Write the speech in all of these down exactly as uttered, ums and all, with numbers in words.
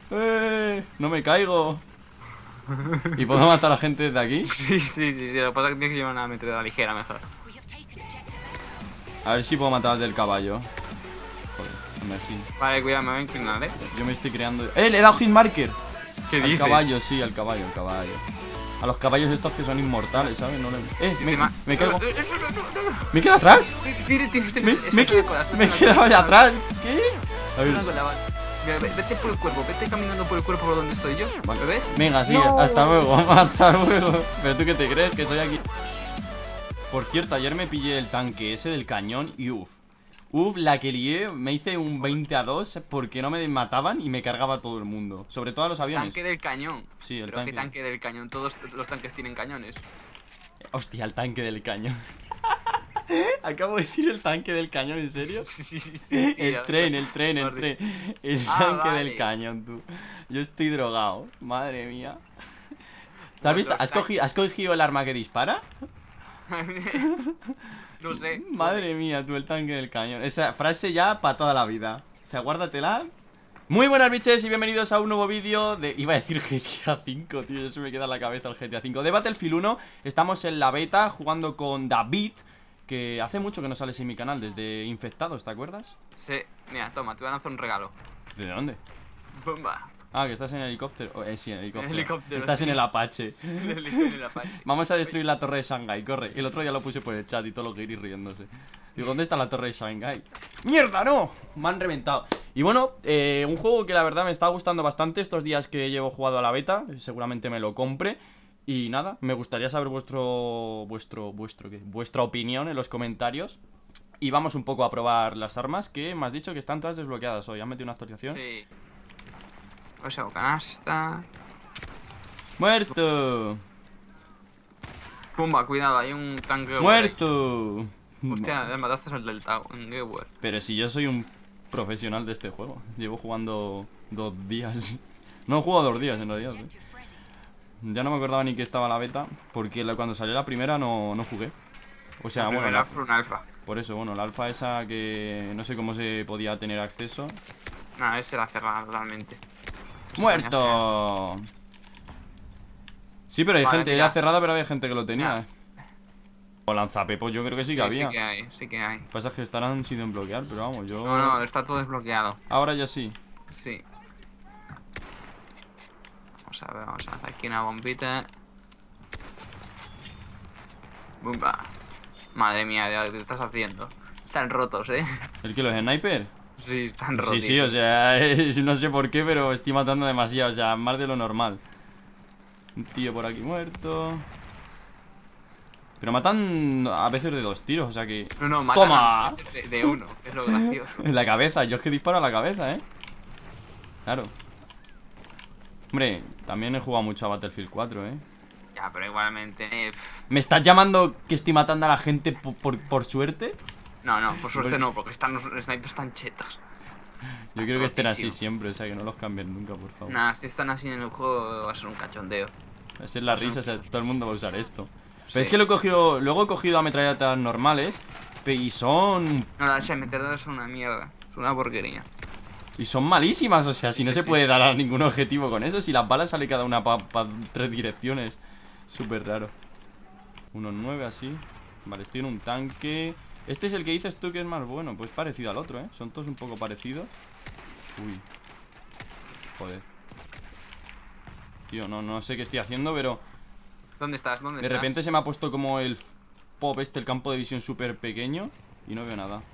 ¡Eh! ¡No me caigo! ¿Y puedo matar a la gente desde aquí? Sí, sí, sí, sí. Lo que pasa es que tienes que llevar una metralla ligera mejor. A ver si puedo matar al del caballo. Joder, no me así. Vale, cuidado, me voy a inclinar, eh. Yo me estoy creando... ¡Eh! ¡Le he dado hitmarker! ¿Qué Al dices? caballo, sí, al caballo, al caballo. A los caballos estos que son inmortales, ¿sabes? No le... ¡Eh! Sí, Me, encima- me caigo. No, no, no, no, no, no. ¿Me quedo atrás? Tienes- tienes el- Me, estás me, en qued- la cola, estás me en he la quedado cola. allá atrás. ¿Qué? A ver. Estás en la cola, vale. Mira, ve- Vete por el cuerpo, vete caminando por el cuerpo por donde estoy yo. Vale. ¿Me ves? Venga, sí, No. hasta luego, hasta luego. Pero tú qué te crees que soy aquí. Por cierto, ayer me pillé el tanque ese del cañón y uff. Uf, la que lié, me hice un veinte a dos porque no me mataban y me cargaba todo el mundo. Sobre todo a los aviones. Tanque del cañón. Sí, el Pero tanque. ¿qué tanque del cañón? Todos los tanques tienen cañones. Hostia, el tanque del cañón. Acabo de decir el tanque del cañón, ¿en serio? Sí, sí, sí, sí, El ya- tren, el tren, el Vale. tren. El Ah, tanque vale. del cañón, tú. Yo estoy drogado, madre mía. ¿Te has visto? Otros ¿Has cogido, ¿Has cogido el arma que dispara? No sé. Madre mía, tú, el tanque del cañón. Esa frase ya para toda la vida. O sea, guárdatela. Muy buenas, biches, y bienvenidos a un nuevo vídeo de... Iba a decir G T A cinco, tío, eso me queda en la cabeza el G T A cinco. De Battlefield uno, estamos en la beta jugando con David, que hace mucho que no sales en mi canal, desde Infectados, ¿te acuerdas? Sí, mira, toma, te voy a lanzar un regalo. ¿De dónde? Bomba. Ah, que estás en helicóptero. Oh, eh, sí, en helicóptero. En helicóptero, Estás sí. en el Apache. El helicóptero y la Apache. Vamos a destruir la torre de Shanghai, corre. El otro día lo puse por el chat y todos los guiris riéndose. Digo, ¿dónde está la torre de Shanghai? ¡Mierda, no! Me han reventado. Y bueno, eh, un juego que la verdad me está gustando bastante estos días que llevo jugado a la beta. Seguramente me lo compre. Y nada, me gustaría saber vuestro... Vuestro... Vuestro... ¿qué? Vuestra opinión en los comentarios. Y vamos un poco a probar las armas que me has dicho que están todas desbloqueadas hoy. ¿Han metido una actualización? Sí. Pues hago canasta. ¡Muerto! Pumba, cuidado, hay un tanque. por ahí. ¡Muerto! Hostia, le mataste al del Tau en Gewer. Pero si yo soy un profesional de este juego. Llevo jugando dos días. No he jugado dos días en realidad, ¿eh? Ya no me acordaba ni que estaba la beta. Porque la- cuando salió la primera no, no jugué. O sea, bueno, Era la- un alfa. por eso, bueno, la alfa esa que no sé cómo se podía tener acceso. No, ese era cerrado realmente. ¡Muerto! Sí, pero hay Vale, gente, mira. era cerrada, pero había gente que lo tenía, Mira. ¿eh? O lanzapepos, yo creo que sí, que había. Sí que hay, sí que hay. Pasa que estarán sin desbloquear, pero vamos, yo... No, no, está todo desbloqueado. Ahora ya sí. Sí. Vamos a ver, vamos a lanzar aquí una bombita. Bomba. Madre mía, ¿qué estás haciendo? Están rotos, ¿eh? ¿El que los sniper? Sí, están rotos. Sí, sí, o sea, es- no sé por qué, pero estoy matando demasiado, o sea, más de lo normal. Un tío por aquí muerto. Pero matan a veces de dos tiros, o sea que... No, no, matan ¡Toma! a de, de uno, es lo gracioso. En la cabeza, yo es que disparo a la cabeza, ¿eh? Claro. Hombre, también he jugado mucho a Battlefield cuatro, ¿eh? Ya, pero igualmente. eh, pff, ¿Me estás llamando que estoy matando a la gente por, por, por suerte? No, no, por suerte no, porque están los snipers tan chetos. Yo quiero que estén así rotísimo. siempre, o sea, que no los cambien nunca, por favor. Nada, si están así en el juego va a ser un cachondeo. Esa es la risa, o sea, todo el mundo va a usar esto. Pero es Sí. que lo he cogido, luego he cogido ametralladoras normales pe- y son No, las metedoras son una mierda, es una porquería. y son malísimas, o sea, si Sí, no sí, se sí. puede dar a ningún objetivo con eso, si las balas sale cada una para tres direcciones. Súper raro. Unos nueve así. Vale, estoy en un tanque. Este es el que dices tú que es más bueno, pues parecido al otro, ¿eh? Son todos un poco parecidos. Uy. Joder. Tío, no, no sé qué estoy haciendo, pero ¿Dónde estás? ¿Dónde de estás? repente se me ha puesto como el f- pop este, el campo de visión súper pequeño y no veo nada.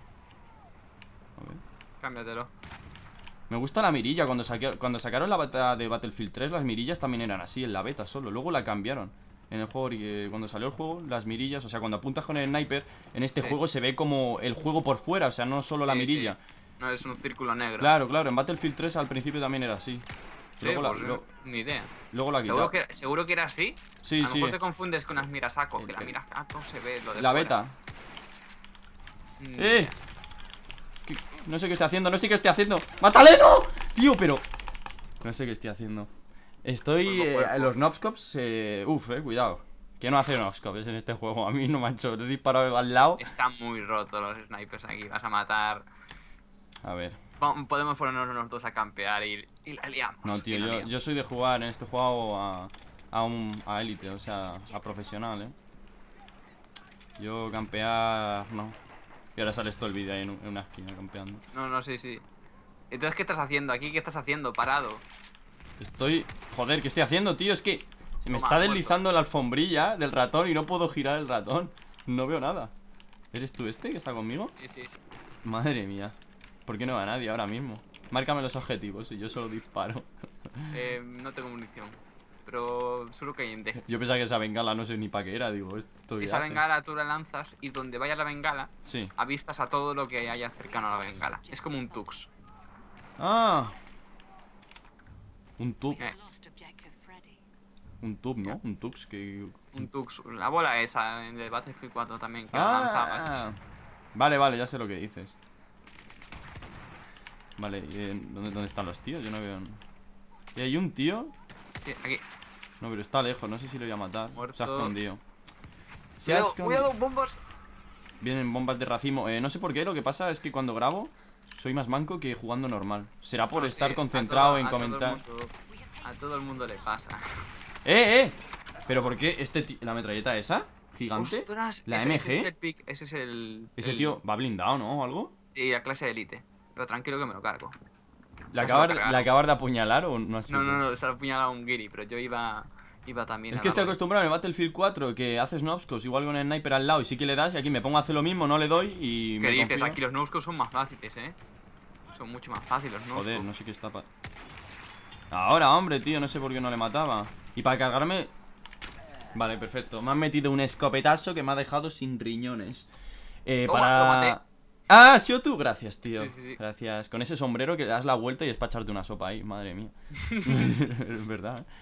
A ver. Cámbiatelo. Me gusta la mirilla. Cuando, saque- cuando sacaron la beta de Battlefield tres, las mirillas también eran así, en la beta solo. Luego la cambiaron. En el juego, ori- cuando salió el juego, las mirillas, o sea, cuando apuntas con el sniper, en este Sí. juego se ve como el juego por fuera, o sea, no solo la Sí, mirilla. sí. No, es un círculo negro. Claro, claro, en Battlefield tres al principio también era así. Sí, Luego, la, pues, lo- ni idea. luego la ¿Seguro quitaron. que, ¿Seguro que era así? Sí, a lo sí. mejor te confundes con las miras saco, El que la que- mira saco se ve lo de La fuera. beta. Ni ¡Eh! idea. ¿Qué? No sé qué estoy haciendo, no sé qué estoy haciendo. ¡Mátale, no! Tío, pero... No sé qué estoy haciendo. Estoy... Cuerpo, eh, cuerpo. en los Nobscops, eh, uf, eh, cuidado. Que no hace Nobscops en este juego. A mí no me ha hecho. Le he disparado al lado. Están muy rotos los snipers aquí, vas a matar. A ver. Po- Podemos ponernos los dos a campear y, y la liamos. No, tío, y la yo, liamos. yo soy de jugar en este juego a, a un a élite, o sea, a profesional, ¿eh? Yo campear, no. Y ahora sales todo el vídeo ahí en, un- en una esquina campeando. No, no, sí, sí. Entonces, ¿qué estás haciendo aquí? ¿Qué estás haciendo? Parado. Estoy... Joder, ¿qué estoy haciendo, tío? Es que se me Toma, está muerto. deslizando la alfombrilla del ratón y no puedo girar el ratón. No veo nada. ¿Eres tú este que está conmigo? Sí, sí, sí. Madre mía. ¿Por qué no va nadie ahora mismo? Márcame los objetivos y yo solo disparo. Eh, no tengo munición. Pero solo que hay en D. Yo pensaba que esa bengala no sé ni para qué era, digo, esto qué Esa hace. bengala tú la lanzas y donde vaya la bengala, Sí. avistas a todo lo que haya cercano a la bengala. Es como un tux. Ah. Un tub. Eh, Un tub, ¿no? Un tux que... un tux. La bola esa en el Battlefield cuatro también, que la lanzabas. Ah. Vale, vale, ya sé lo que dices. Vale, ¿y en- ¿dónde, ¿dónde están los tíos? Yo no veo... ¿Y hay un tío? Sí, aquí. No, pero está lejos, no sé si lo voy a matar. Muerto. Se ha escondido. Se ha Cuidado, escondido. cuidado, bombas. Vienen bombas de racimo. Eh, no sé por qué, lo que pasa es que cuando grabo soy más manco que jugando normal. Será por No, sí, estar a concentrado todo- en a todo el comentar. mundo- a todo el mundo le pasa. ¡Eh, eh! ¿Pero por qué este tío... ¿La metralleta esa? ¿Gigante? Ostras, ¿La ese, M G? ese es el pick, ese es el. Ese el- tío va blindado, ¿no? ¿O algo? Sí, la clase de élite. Pero tranquilo que me lo cargo. ¿Le Ya se acabas lo de, cargaron. ¿le acabas de apuñalar o no ha sido? No, no, no, se lo apuñalaba un guiri, pero yo iba. Iba también. Es a que estoy darle. acostumbrado en el Battlefield cuatro que haces nobscos igual con el sniper al lado y sí que le das y aquí me pongo a hacer lo mismo, no le doy y ¿Qué me dices? confío. Aquí los no-scopes son más fáciles, eh. Son mucho más fáciles los no-scopes. Joder, no sé qué está pa... Ahora, hombre, tío, no sé por qué no le mataba. Y para cargarme... Vale, perfecto. Me han metido un escopetazo que me ha dejado sin riñones. Eh, Toma, para... lo maté. Ah, ¿has sido tú? Gracias, tío. Sí, sí, sí. Gracias. Con ese sombrero que le das la vuelta y es para echarte una sopa ahí, madre mía. Es verdad, ¿eh?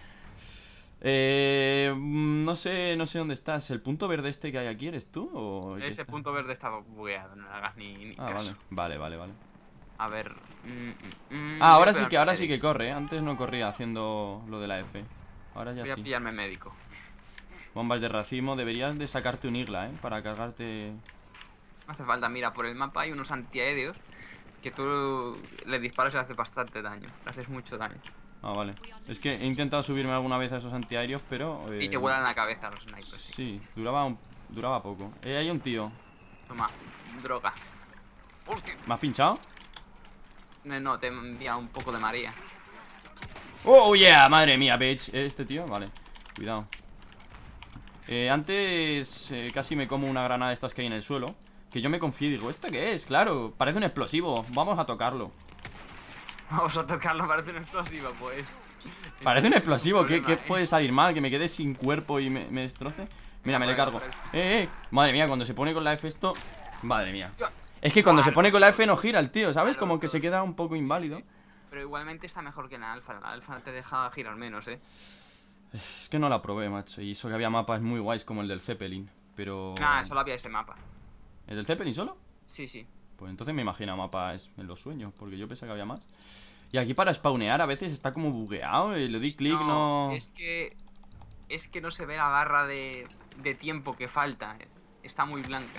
Eh, mm, no sé, no sé dónde estás. ¿El punto verde este que hay aquí eres tú? ¿O el que Ese está? punto verde está bugueado, no le hagas ni, ni Ah, caso. vale, vale, vale, vale. A ver. mm, mm, mm, Ah, ahora voy a sí que, ahora pillarme sí que médico. corre, ¿eh? Antes no corría haciendo lo de la F. Ahora ya Voy a sí. pillarme médico. Bombas de racimo, deberías de sacarte un igla, ¿eh? Para cargarte... No hace falta, mira, por el mapa hay unos antiaéreos que tú le disparas y le haces bastante daño. Le haces mucho daño. Ah, vale. Es que he intentado subirme alguna vez a esos antiaéreos, pero... Y eh, te vuelan la cabeza los snipers. Sí. Sí, duraba, un- duraba poco. Eh, hay un tío. Toma, droga. Hostia. ¿Me has pinchado? No, no, te envía un poco de María. ¡Oh, yeah! Madre mía, bitch. Eh, Este tío, vale. Cuidado. Eh, antes eh, casi me como una granada de estas que hay en el suelo. Que yo me confío y digo, ¿esto qué es? Claro, parece un explosivo. Vamos a tocarlo. Vamos a tocarlo, parece un explosivo, pues. Parece un explosivo. ¿Qué, Problema, qué eh. puede salir mal? ¿Que me quede sin cuerpo y me, me destroce? Mira, me le Venga, cargo. por el- Eh, eh. Madre mía, cuando se pone con la F esto... Madre mía. Ya. Es que cuando se Vale. pone con la F no gira el tío, ¿sabes? Vale, Como que los se dos. queda un poco inválido. Sí. Pero igualmente está mejor que en la alfa. La alfa te deja girar menos, eh. Es que no la probé, macho. Y eso que había mapas muy guays como el del Zeppelin. Pero... Nah, solo había ese mapa. ¿El del Zeppelin solo? Sí, sí. Pues entonces me imagino mapas en los sueños, porque yo pensaba que había más. Y aquí para spawnear a veces está como bugueado y le doy clic, no... Es que. Es que no se ve la barra de, de tiempo que falta. eh. Está muy blanca.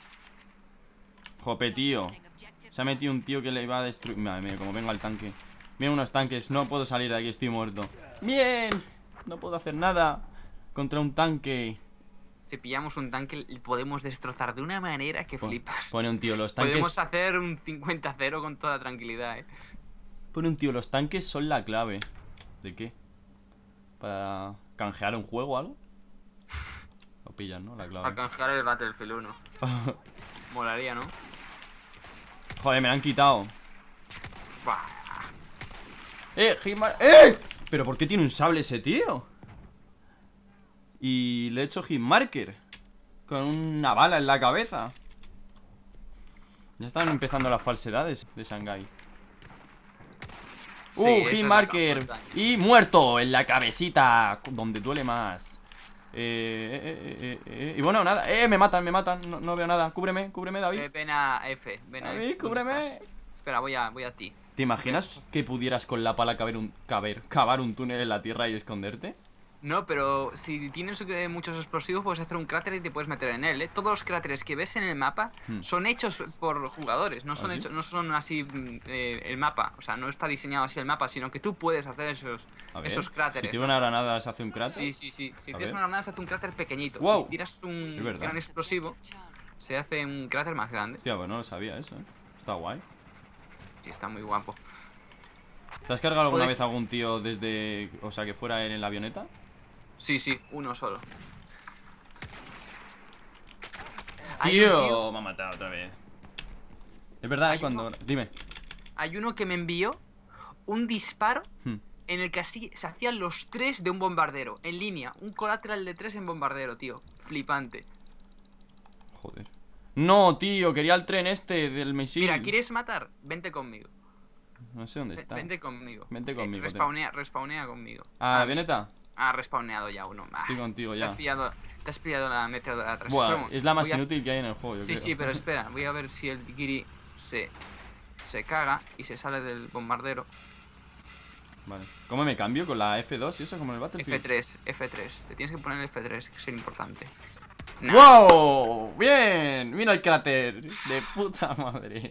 Jope, tío. Se ha metido un tío que le iba a destruir... Madre mía, como venga el tanque. Vienen unos tanques, no puedo salir de aquí, estoy muerto. ¡Bien! No puedo hacer nada contra un tanque. Si pillamos un tanque, le podemos destrozar de una manera que Pon- flipas. Pone un tío, los tanques... Podemos hacer un cincuenta cero con toda tranquilidad, eh. Pone un tío, los tanques son la clave. ¿De qué? ¿Para canjear un juego o algo? Lo pillan, ¿no? La A clave. canjear el Battlefield uno. Molaría, ¿no? Joder, me la han quitado. Buah. ¡Eh, Hitmar... ¡Eh! ¿Pero por qué tiene un sable ese tío? Y le he hecho hitmarker con una bala en la cabeza. Ya están empezando las falsedades de Shanghai. Sí, Uh, esa es la hitmarker. campaña. Y muerto en la cabecita, donde duele más. Eh, eh, eh, eh, eh, Y bueno, nada. Eh, me matan, me matan. No, no veo nada. Cúbreme, cúbreme, David. Eh, ven a F, ven a David, F. ¿Dónde cúbreme. estás? Espera, voy a, voy a ti. ¿Te imaginas que pudieras con la pala cavar un, caber, cavar un túnel en la tierra y esconderte? No, pero si tienes eh, muchos explosivos puedes hacer un cráter y te puedes meter en él, ¿eh? Todos los cráteres que ves en el mapa Hmm. son hechos por jugadores, no son ¿Ah, sí? hechos, no son así mm, eh, el mapa, o sea, no está diseñado así el mapa, sino que tú puedes hacer esos, A ver, esos si cráteres, tiro ¿no? una granada se hace un cráter. Sí, sí, sí. Si A tienes ver. una granada se hace un cráter pequeñito. Wow. Y si tiras Es un verdad. gran explosivo, se hace un cráter más grande. Hostia, pues no lo sabía eso, ¿eh? Está guay. Sí, está muy guapo. ¿Te has cargado alguna Puedes- vez a algún tío desde... O sea, que fuera él en la avioneta? Sí, sí, uno solo. Hay un Tío, tío- me ha matado otra vez. Es verdad, ¿eh? Hay Cuando... uno- Dime. Hay uno que me envió un disparo Hmm. en el que así se hacían los tres de un bombardero, en línea. Un colateral de tres en bombardero, tío. Flipante. Joder. No, tío, quería el tren este del misil. Mira, ¿quieres matar? Vente conmigo. No sé dónde Ve- está. Vente conmigo. Vente conmigo, Eh, respawnea, respawnea conmigo. Ah, Ah, Veneta. Ah, respawneado ya uno. Ah, Estoy contigo te ya. has pillado, te has pillado la meteora de atrás. Buah, Espera un- es la más voy a- inútil que hay en el juego, yo Sí, creo. sí, pero espera, voy a ver si el Giri se, se caga y se sale del bombardero. Vale. ¿Cómo me cambio? ¿Con la F dos y eso? Como en el Battlefield. F tres, F tres. Te tienes que poner el F tres, que es el importante. Nah. ¡Wow! ¡Bien! Mira el cráter. De puta madre.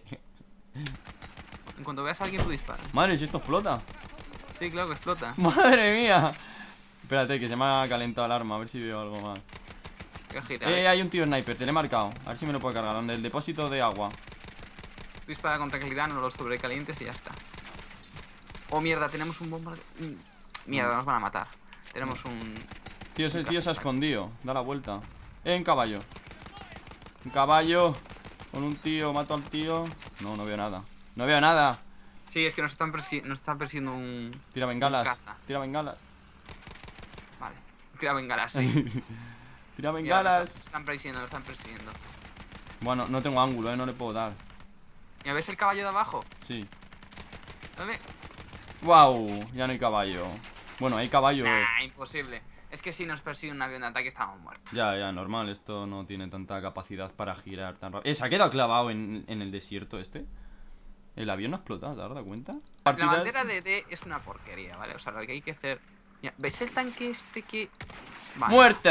En cuanto veas a alguien, tú dispara. Madre, si esto explota. Sí, claro que explota. Madre mía. Espérate, que se me ha calentado el arma. A ver si veo algo más. Voy a girar. Eh, hay un tío sniper, te lo he marcado. A ver si me lo puedo cargar. Donde el depósito de agua. Tú dispara con tranquilidad, no los sobrecalientes y ya está. Oh, mierda, tenemos un bombardero. Mm, Mierda, nos van a matar. Tenemos un... Tío, ese Un tío se ha cazatac. escondido. Da la vuelta. Eh, un caballo. Un caballo. Con un tío, mato al tío. No, no veo nada. No veo nada. Sí, es que nos están, persi- nos están persiguiendo un... Tira bengalas. caza. Tira bengalas. Vale. Tira bengalas, sí. Tira Mira, bengalas. nos están persiguiendo, nos están persiguiendo. Bueno, no tengo ángulo, eh. No le puedo dar. ¿Ya ves el caballo de abajo? Sí. Dame. Wow, ya no hay caballo. Bueno, hay caballo. Nah, imposible. Es que si nos persigue un avión de ataque estamos muertos. Ya, ya, normal. Esto no tiene tanta capacidad para girar tan rápido. Eh, ¿se ha quedado clavado en, en el desierto este? El avión no ha explotado, ¿te has dado cuenta? La Partidas- bandera de D es una porquería, ¿vale? O sea, lo que hay que hacer... Mira, ¿ves el tanque este que...? Vale, ¡Muerte!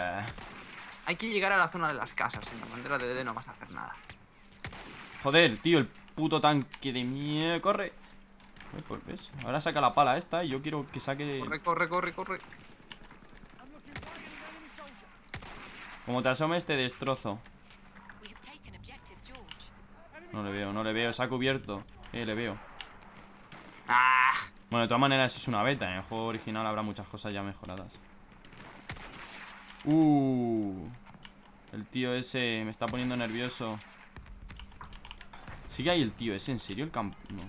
hay que llegar a la zona de las casas. En la bandera de D no vas a hacer nada. Joder, tío, el puto tanque de mierda. Corre. Eh, pues ves, ahora saca la pala esta y yo quiero que saque... Corre, corre, corre, corre. Como te asomes te destrozo. No le veo, no le veo, se ha cubierto. Eh, le veo. ¡Ah! Bueno, de todas maneras es una beta. En el juego original habrá muchas cosas ya mejoradas. Uh, el tío ese me está poniendo nervioso. ¿Sigue ahí el tío ese? ¿En serio? El campo... No.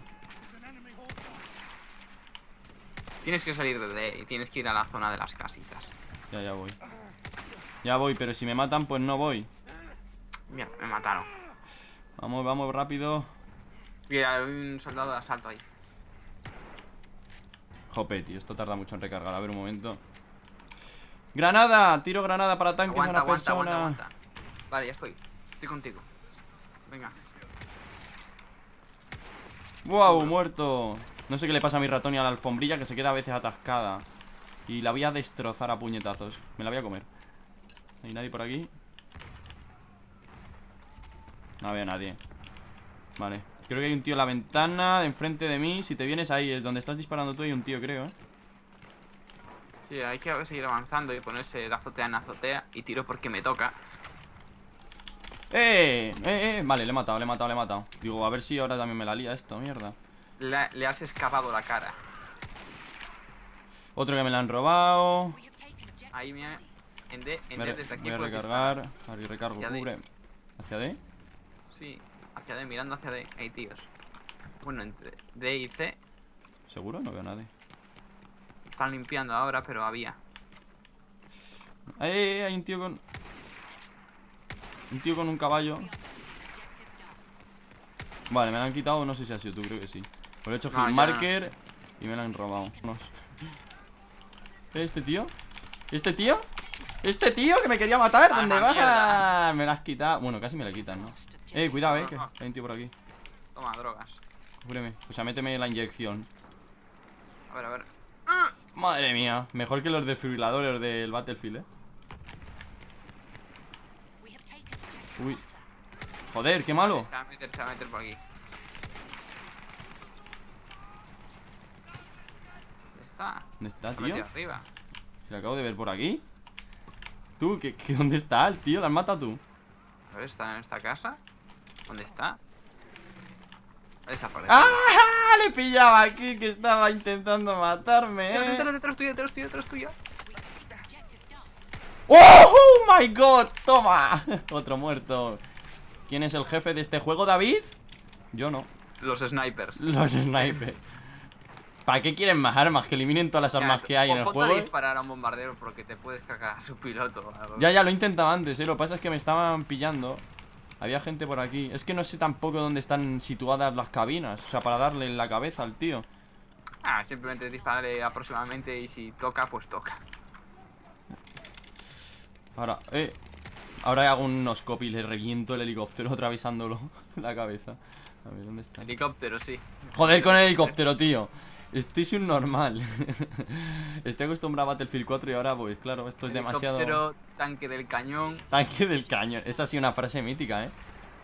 Tienes que salir de D y tienes que ir a la zona de las casitas. Ya, ya voy. Ya voy, pero si me matan, pues no voy. Mira, me mataron. Vamos, vamos, rápido. Mira, hay un soldado de asalto ahí. Jope, tío, esto tarda mucho en recargar. A ver, un momento. ¡Granada! Tiro granada para tanques Aguanta, a una aguanta, persona. aguanta, aguanta. Vale, ya estoy. Estoy contigo. Venga. ¡Wow! Muerto. No sé qué le pasa a mi ratón y a la alfombrilla, que se queda a veces atascada. Y la voy a destrozar a puñetazos. Me la voy a comer. ¿No hay nadie por aquí? No veo a nadie. Vale. Creo que hay un tío en la ventana de enfrente de mí. Si te vienes ahí, es donde estás disparando tú, hay un tío, creo, ¿eh? Sí, hay que seguir avanzando y ponerse de azotea en azotea. Y tiro porque me toca. ¡Eh! ¡Eh, eh! Vale, le he matado, le he matado, le he matado. Digo, a ver si ahora también me la lía esto, mierda. Le, le has escapado la cara. Otro que me la han robado. Ahí me... En D, en Me D re- desde aquí voy a puedes recargar. A ver, recargo, Hacia D. cubre. ¿Hacia D? disparar. Sí, hacia D, mirando hacia D. Hay tíos. Bueno, entre D y C ¿Seguro? No veo a nadie. están limpiando ahora, pero había. ¡Eh, eh, eh! Hay un tío con... Un tío con un caballo. Vale, me la han quitado, no sé si ha sido tú, creo que sí. Pues he hecho No, hit yo marker y me la han robado. No sé. ¿Este tío? ¿Este tío? ¿Este tío que me quería matar? Ah, ¿Dónde la vas? mierda. Me la has quitado. Bueno, casi me la quitan, ¿no? Eh, cuidado, eh, que hay un tío por aquí. Toma, drogas. Cúbreme. O sea, méteme la inyección. A ver, a ver. Madre mía, mejor que los desfibriladores del Battlefield, eh. Uy. Joder, qué malo. Se va a meter, se va a meter por aquí. ¿Dónde está? ¿Dónde está, Se ha tío? metido arriba. Se lo acabo de ver por aquí. Tú, ¿qué, qué, ¿dónde está el tío? ¿La has matado tú? A ver, ¿está en esta casa? ¿Dónde está? Ha desaparecido. ¡Ah! Le pillaba aquí que estaba intentando matarme, Detrás, eh. detrás, detrás tuyo, detrás tuyo, detrás tuyo. ¡Oh, oh my god! ¡Toma! Otro muerto. ¿Quién es el jefe de este juego, David? Yo no. Los snipers. Los snipers. ¿Para qué quieren más armas? Que eliminen todas las armas Ya, que hay en el ponte a juego. disparar a un bombardero porque te puedes cargar a su piloto. Ya, ya lo he intentado antes, eh. Lo que pasa es que me estaban pillando. Había gente por aquí. Es que no sé tampoco dónde están situadas las cabinas. O sea, para darle en la cabeza al tío. Ah, simplemente dispararle aproximadamente y si toca, pues toca. Ahora, eh. Ahora hago un noscope y le reviento el helicóptero atravesándolo la cabeza. A ver, ¿dónde está? Helicóptero, sí. Joder con el helicóptero, tío. Estoy sin normal. Estoy acostumbrado a Battlefield cuatro y ahora, pues claro, esto es demasiado. Helicóptero, tanque del cañón. Tanque del cañón. Esa ha sido una frase mítica, eh.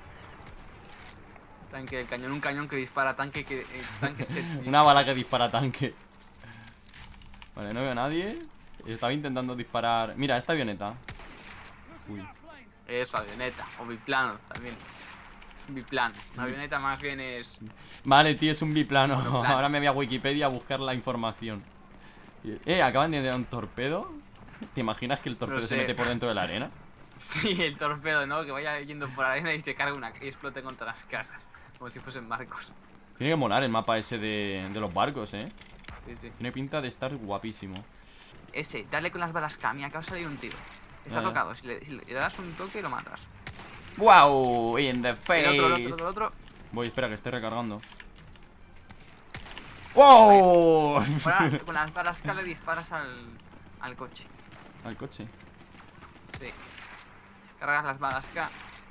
Tanque del cañón, un cañón que dispara tanque que, eh, tanques que Una bala que dispara tanque. Vale, no veo a nadie. Estaba intentando disparar. Mira, esta avioneta. Uy. Eso, avioneta. O biplano también. Es un biplano. Una avioneta más bien es. Vale, tío, es un biplano. Monoplano. Ahora me voy a Wikipedia a buscar la información. Eh, acaban de dar un torpedo. ¿Te imaginas que el torpedo No se sé. mete por dentro de la arena? Sí, el torpedo, ¿no? Que vaya yendo por la arena y se cargue una y explote contra las casas. Como si fuesen barcos. Tiene que molar el mapa ese de, de los barcos, eh. Sí, sí. Tiene pinta de estar guapísimo. Ese, dale con las balas Kami, acaba de salir un tiro. Está Ya, ya. tocado, si le, si le das un toque lo matas. ¡Wow! In the El face. otro, el otro, el otro, el otro. Voy, espera, que esté recargando. ¡Wow! Ahora, con las balas K le disparas al, al coche. Al coche. Sí. Cargas las balas K.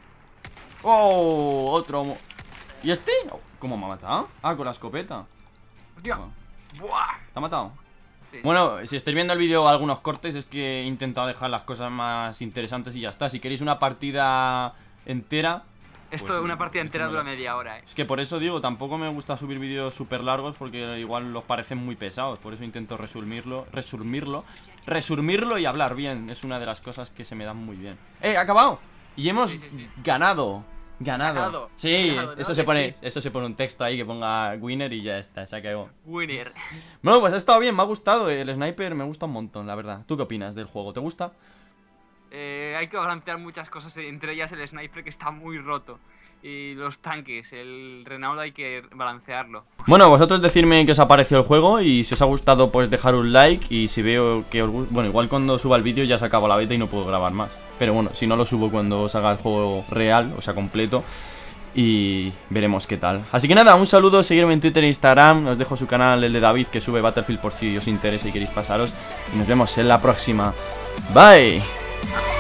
¡Oh! Otro. mo- ¿Y este? ¿Cómo me ha matado? Ah, con la escopeta. ¡Hostia! Ah, ¡Buah! ¿te ha matado? Sí. Bueno, si estáis viendo el vídeo algunos cortes, es que he intentado dejar las cosas más interesantes y ya está. Si queréis una partida entera, Esto, pues, una partida entera decídmelo. dura media hora, eh. es que por eso digo, tampoco me gusta subir vídeos súper largos porque igual los parecen muy pesados. Por eso intento resumirlo, resumirlo, resumirlo y hablar bien. Es una de las cosas que se me dan muy bien. ¡Eh, acabado! Y hemos Sí, sí, sí. ganado. Ganado. Ganado. Sí, Ganado, ¿no? eso se pone, Decís. eso se pone un texto ahí que ponga winner y ya está, se acabó. Winner. Bueno, pues ha estado bien, me ha gustado. El sniper me gusta un montón, la verdad. ¿Tú qué opinas del juego? ¿Te gusta? Eh, hay que balancear muchas cosas, entre ellas el sniper que está muy roto. Y los tanques, el Renault hay que balancearlo. Bueno, vosotros decidme qué os ha parecido el juego y si os ha gustado pues dejar un like y si veo que os gusta... Bueno, igual cuando suba el vídeo ya se acaba la beta y no puedo grabar más. Pero bueno, si no lo subo cuando salga el juego real, o sea, completo. Y veremos qué tal. Así que nada, un saludo, seguirme en Twitter e Instagram. Os dejo su canal, el de David, que sube Battlefield por si os interesa y queréis pasaros. Y nos vemos en la próxima. Bye.